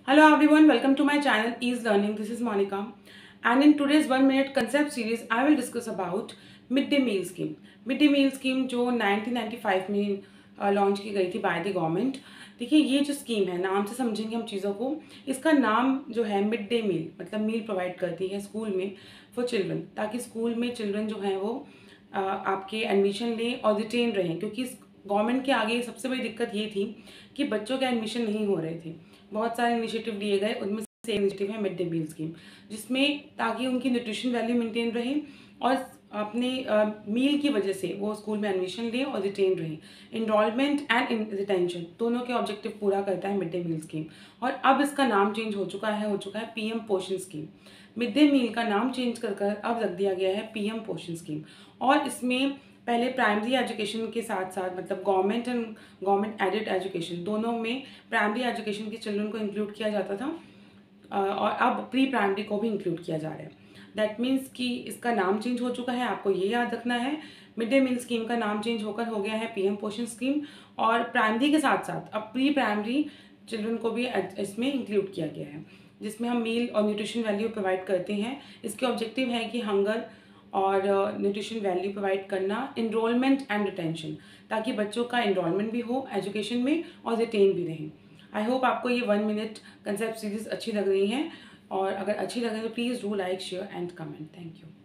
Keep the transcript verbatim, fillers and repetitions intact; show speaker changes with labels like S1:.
S1: Hello everyone, welcome to my channel Ease Learning. This is Monica, and in today's one minute concept series I will discuss about midday meal scheme. Midday meal scheme जो nineteen ninety five में launch की गई थी by the government. देखिए ये जो scheme है, नाम से समझेंगे हम चीज़ों को। इसका नाम जो है मिड डे मील, मतलब मील प्रोवाइड करती है स्कूल में फॉर चिल्ड्रन, ताकि स्कूल में चिल्ड्रन जो हैं वो आ, आपके एडमिशन लें और रिटेन रहें, क्योंकि गवर्नमेंट के आगे सबसे बड़ी दिक्कत ये थी कि बच्चों के एडमिशन नहीं हो रहे थे। बहुत सारे इनिशिएटिव लिए गए, उनमें से इनिशिएटिव है मिड डे मील स्कीम, जिसमें ताकि उनकी न्यूट्रिशन वैल्यू मेंटेन रहे और अपने मील की वजह से वो स्कूल में एडमिशन लें और रिटेन रहें। इनरोलमेंट एंड रिटेंशन दोनों के ऑब्जेक्टिव पूरा करता है मिड डे मील स्कीम। और अब इसका नाम चेंज हो चुका है हो चुका है पीएम पोषण स्कीम। मिड डे मील का नाम चेंज कर कर अब रख दिया गया है पीएम पोषण स्कीम। और इसमें पहले प्राइमरी एजुकेशन के साथ साथ, मतलब government and government aided education दोनों में प्राइमरी एजुकेशन के चिल्ड्रन को इंक्लूड किया जाता था, और अब प्री प्राइमरी को भी इंक्लूड किया जा रहा है। दैट मीन्स कि इसका नाम चेंज हो चुका है, आपको ये याद रखना है। मिड डे मील स्कीम का नाम चेंज होकर हो गया है पीएम पोषण स्कीम, और प्राइमरी के साथ साथ अब प्री प्राइमरी चिल्ड्रन को भी इसमें इंक्लूड किया गया है, जिसमें हम मील और न्यूट्रिशन वैल्यू प्रोवाइड करते हैं। इसके ऑब्जेक्टिव है कि हंगर और न्यूट्रिशन वैल्यू प्रोवाइड करना, इनरोलमेंट एंड रिटेंशन, ताकि बच्चों का इनरोलमेंट भी हो एजुकेशन में और रिटेन भी रहें। आई होप आपको ये वन मिनट कंसेप्ट सीरीज अच्छी लग रही है, और अगर अच्छी लगे तो please do like share and comment. Thank you.